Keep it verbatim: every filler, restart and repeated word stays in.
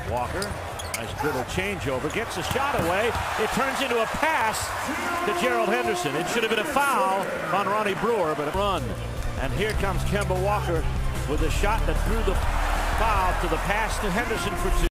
Walker, nice dribble changeover, gets a shot away. It turns into a pass to Gerald Henderson. It should have been a foul on Ronnie Brewer, but a run. And here comes Kemba Walker with a shot that threw the foul to the pass to Henderson for two.